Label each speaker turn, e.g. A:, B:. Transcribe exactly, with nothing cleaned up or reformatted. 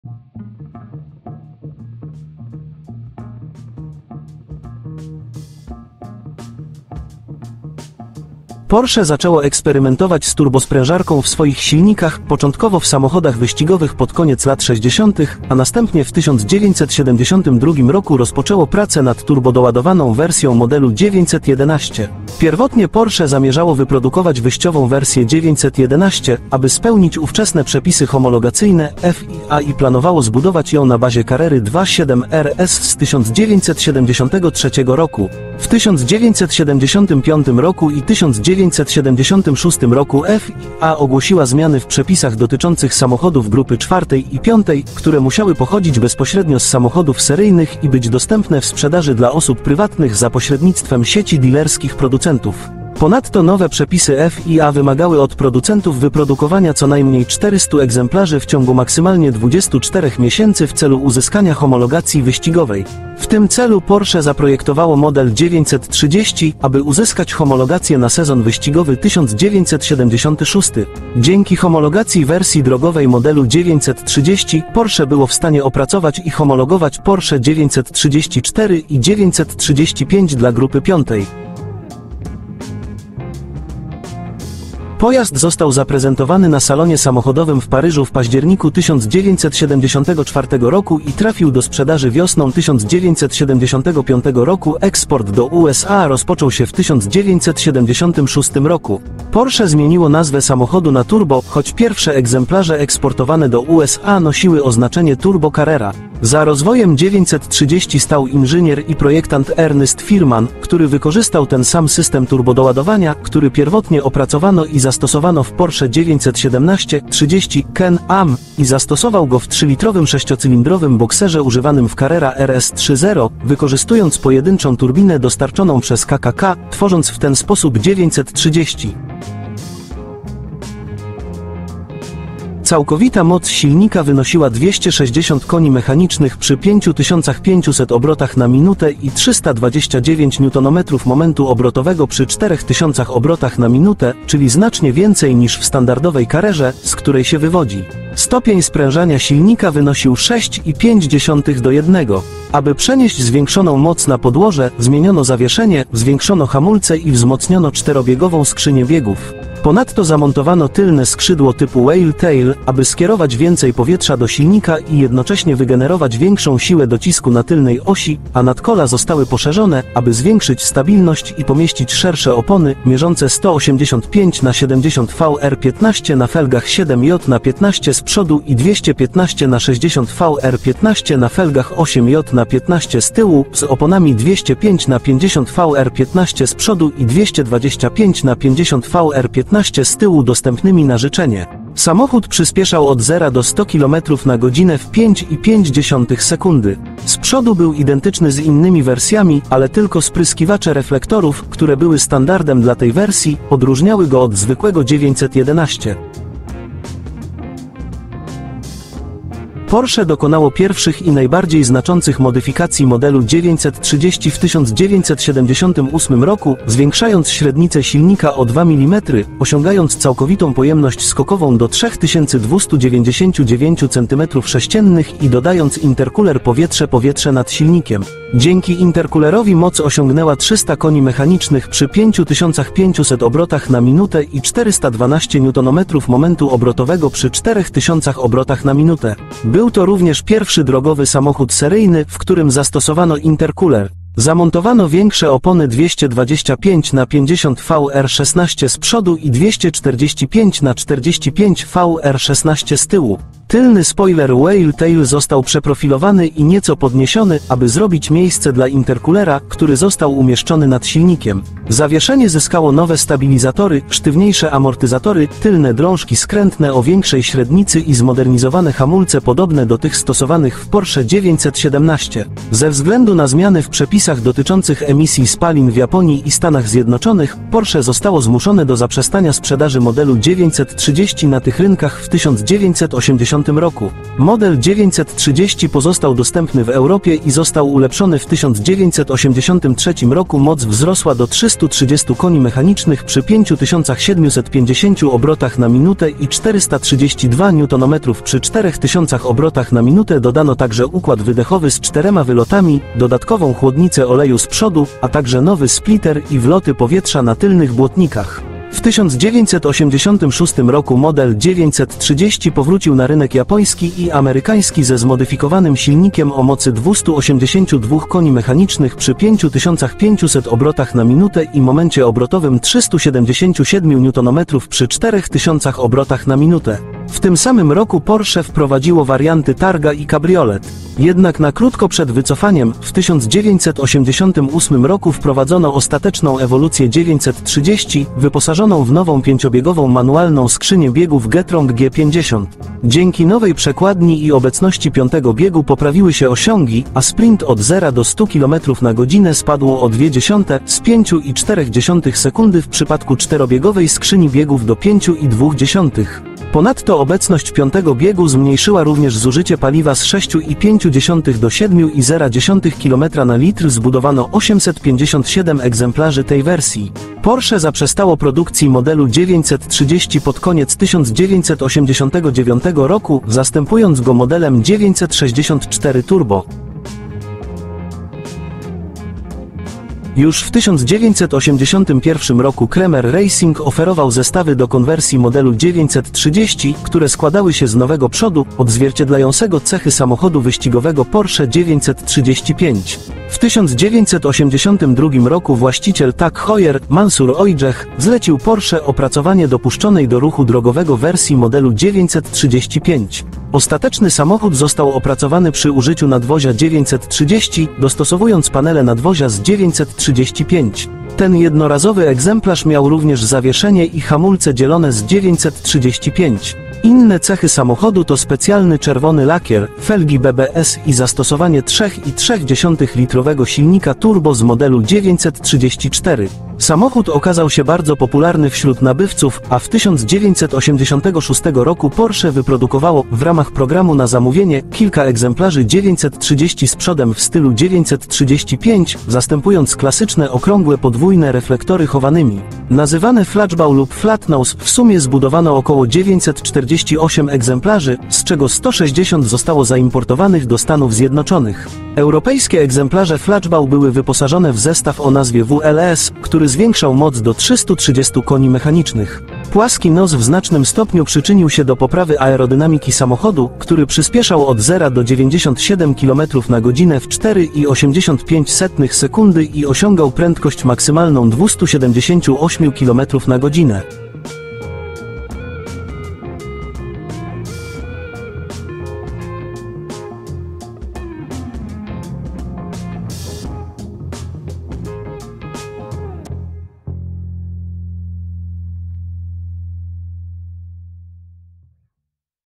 A: Porsche zaczęło eksperymentować z turbosprężarką w swoich silnikach, początkowo w samochodach wyścigowych pod koniec lat sześćdziesiątych, a następnie w tysiąc dziewięćset siedemdziesiątym drugim roku rozpoczęło pracę nad turbodoładowaną wersją modelu dziewięćset jedenaście. Pierwotnie Porsche zamierzało wyprodukować wyjściową wersję dziewięćset jedenaście, aby spełnić ówczesne przepisy homologacyjne F I A i planowało zbudować ją na bazie Carrery dwa siedem R S z tysiąc dziewięćset siedemdziesiątego trzeciego roku. W tysiąc dziewięćset siedemdziesiątym piątym roku i tysiąc dziewięćset siedemdziesiątym szóstym roku F I A ogłosiła zmiany w przepisach dotyczących samochodów grupy czwartej i piątej, które musiały pochodzić bezpośrednio z samochodów seryjnych i być dostępne w sprzedaży dla osób prywatnych za pośrednictwem sieci dealerskich producentów. Ponadto nowe przepisy F I A wymagały od producentów wyprodukowania co najmniej czterystu egzemplarzy w ciągu maksymalnie dwudziestu czterech miesięcy w celu uzyskania homologacji wyścigowej. W tym celu Porsche zaprojektowało model dziewięćset trzydzieści, aby uzyskać homologację na sezon wyścigowy tysiąc dziewięćset siedemdziesiąty szósty. Dzięki homologacji wersji drogowej modelu dziewięćset trzydzieści, Porsche było w stanie opracować i homologować Porsche dziewięćset trzydzieści cztery i dziewięćset trzydzieści pięć dla grupy piątej. Pojazd został zaprezentowany na salonie samochodowym w Paryżu w październiku tysiąc dziewięćset siedemdziesiątego czwartego roku i trafił do sprzedaży wiosną tysiąc dziewięćset siedemdziesiątego piątego roku. Eksport do U S A rozpoczął się w tysiąc dziewięćset siedemdziesiątym szóstym roku. Porsche zmieniło nazwę samochodu na Turbo, choć pierwsze egzemplarze eksportowane do U S A nosiły oznaczenie Turbo Carrera. Za rozwojem dziewięćset trzydzieści stał inżynier i projektant Ernest Firman, który wykorzystał ten sam system turbodoładowania, który pierwotnie opracowano i zastosowano w Porsche dziewięćset siedemnaście trzydzieści Can-Am i zastosował go w trzylitrowym sześciocylindrowym bokserze używanym w Carrera R S trzy zero, wykorzystując pojedynczą turbinę dostarczoną przez K K K, tworząc w ten sposób dziewięćset trzydzieści. Całkowita moc silnika wynosiła dwieście sześćdziesiąt koni mechanicznych przy pięć tysięcy pięćset obrotach na minutę i trzysta dwadzieścia dziewięć niutonometrów momentu obrotowego przy czterech tysiącach obrotach na minutę, czyli znacznie więcej niż w standardowej Carrerze, z której się wywodzi. Stopień sprężania silnika wynosił sześć przecinek pięć do jednego. Aby przenieść zwiększoną moc na podłoże, zmieniono zawieszenie, zwiększono hamulce i wzmocniono czterobiegową skrzynię biegów. Ponadto zamontowano tylne skrzydło typu Whale Tail, aby skierować więcej powietrza do silnika i jednocześnie wygenerować większą siłę docisku na tylnej osi, a nadkola zostały poszerzone, aby zwiększyć stabilność i pomieścić szersze opony, mierzące sto osiemdziesiąt pięć na siedemdziesiąt V R piętnaście na felgach siedem J na piętnaście z przodu i dwieście piętnaście na sześćdziesiąt V R piętnaście na felgach osiem J na piętnaście z tyłu, z oponami dwieście pięć na pięćdziesiąt V R piętnaście z przodu i dwieście dwadzieścia pięć na pięćdziesiąt V R piętnaście z tyłu dostępnymi na życzenie. Samochód przyspieszał od zera do stu kilometrów na godzinę w pięć przecinek pięć sekundy. Z przodu był identyczny z innymi wersjami, ale tylko spryskiwacze reflektorów, które były standardem dla tej wersji, odróżniały go od zwykłego dziewięćset jedenaście. Porsche dokonało pierwszych i najbardziej znaczących modyfikacji modelu dziewięćset trzydzieści w tysiąc dziewięćset siedemdziesiątym ósmym roku, zwiększając średnicę silnika o dwa milimetry, osiągając całkowitą pojemność skokową do trzy tysiące dwieście dziewięćdziesiąt dziewięć centymetrów sześciennych i dodając interkuler powietrze-powietrze nad silnikiem. Dzięki interkulerowi moc osiągnęła trzysta koni mechanicznych przy pięć tysięcy pięćset obrotach na minutę i czterysta dwanaście niutonometrów momentu obrotowego przy czterech tysiącach obrotach na minutę. Był to również pierwszy drogowy samochód seryjny, w którym zastosowano interkuler. Zamontowano większe opony dwieście dwadzieścia pięć na pięćdziesiąt V R szesnaście z przodu i dwieście czterdzieści pięć na czterdzieści pięć V R szesnaście z tyłu. Tylny spoiler Whale Tail został przeprofilowany i nieco podniesiony, aby zrobić miejsce dla interkulera, który został umieszczony nad silnikiem. Zawieszenie zyskało nowe stabilizatory, sztywniejsze amortyzatory, tylne drążki skrętne o większej średnicy i zmodernizowane hamulce podobne do tych stosowanych w Porsche dziewięćset siedemnaście. Ze względu na zmiany w przepisach dotyczących emisji spalin w Japonii i Stanach Zjednoczonych, Porsche zostało zmuszone do zaprzestania sprzedaży modelu dziewięćset trzydzieści na tych rynkach w tysiąc dziewięćset osiemdziesiątym dziewięćdziesiątym roku. Model dziewięćset trzydzieści pozostał dostępny w Europie i został ulepszony w tysiąc dziewięćset osiemdziesiątym trzecim roku. Moc wzrosła do trzystu trzydziestu koni mechanicznych przy pięć tysięcy siedemset pięćdziesięciu obrotach na minutę i czterysta trzydzieści dwa niutonometrów przy czterech tysiącach obrotach na minutę. Dodano także układ wydechowy z czterema wylotami, dodatkową chłodnicę oleju z przodu, a także nowy splitter i wloty powietrza na tylnych błotnikach. W tysiąc dziewięćset osiemdziesiątym szóstym roku model dziewięćset trzydzieści powrócił na rynek japoński i amerykański ze zmodyfikowanym silnikiem o mocy dwustu osiemdziesięciu dwóch koni mechanicznych przy pięciu tysiącach pięciuset obrotach na minutę i momencie obrotowym trzystu siedemdziesięciu siedmiu niutonometrów przy czterech tysiącach obrotach na minutę. W tym samym roku Porsche wprowadziło warianty Targa i Cabriolet. Jednak na krótko przed wycofaniem, w tysiąc dziewięćset osiemdziesiątym ósmym roku wprowadzono ostateczną ewolucję dziewięćset trzydzieści, wyposażoną w nową pięciobiegową manualną skrzynię biegów Getrong G pięćdziesiąt. Dzięki nowej przekładni i obecności piątego biegu poprawiły się osiągi, a sprint od zera do stu kilometrów na godzinę spadł o dwie dziesiąte z pięciu i czterech dziesiątych sekundy w przypadku czterobiegowej skrzyni biegów do pięciu i dwóch dziesiątych. Ponadto obecność piątego biegu zmniejszyła również zużycie paliwa z sześciu i pięciu dziesiątych do siedmiu i zera dziesiątych kilometra na litr. Zbudowano osiemset pięćdziesiąt siedem egzemplarzy tej wersji. Porsche zaprzestało produkcji modelu dziewięćset trzydzieści pod koniec tysiąc dziewięćset osiemdziesiątego dziewiątego roku, zastępując go modelem dziewięćset sześćdziesiąt cztery Turbo. Już w tysiąc dziewięćset osiemdziesiątym pierwszym roku Kremer Racing oferował zestawy do konwersji modelu dziewięćset trzydzieści, które składały się z nowego przodu, odzwierciedlającego cechy samochodu wyścigowego Porsche dziewięćset trzydzieści pięć. W tysiąc dziewięćset osiemdziesiątym drugim roku właściciel Tag Heuer, Mansur Ojciech, zlecił Porsche opracowanie dopuszczonej do ruchu drogowego wersji modelu dziewięćset trzydzieści pięć. Ostateczny samochód został opracowany przy użyciu nadwozia dziewięćset trzydzieści, dostosowując panele nadwozia z dziewięćset trzydzieści pięć. Ten jednorazowy egzemplarz miał również zawieszenie i hamulce dzielone z dziewięćset trzydzieści pięć. Inne cechy samochodu to specjalny czerwony lakier, felgi B B S i zastosowanie trzy i trzy dziesiąte litrowego silnika turbo z modelu dziewięćset trzydzieści cztery. Samochód okazał się bardzo popularny wśród nabywców, a w tysiąc dziewięćset osiemdziesiątym szóstym roku Porsche wyprodukowało, w ramach programu na zamówienie, kilka egzemplarzy dziewięćset trzydzieści z przodem w stylu dziewięćset trzydzieści pięć, zastępując klasyczne okrągłe podwójne reflektory chowanymi. Nazywane flashbau lub flatnose, w sumie zbudowano około dziewięćset czterdzieści osiem egzemplarzy, z czego sto sześćdziesiąt zostało zaimportowanych do Stanów Zjednoczonych. Europejskie egzemplarze flashbau były wyposażone w zestaw o nazwie W L S, który zwiększał moc do trzystu trzydziestu koni mechanicznych. Płaski nos w znacznym stopniu przyczynił się do poprawy aerodynamiki samochodu, który przyspieszał od zera do dziewięćdziesięciu siedmiu kilometrów na godzinę w cztery i osiemdziesiąt pięć sekundy i osiągał prędkość maksymalną dwieście siedemdziesiąt osiem kilometrów na godzinę.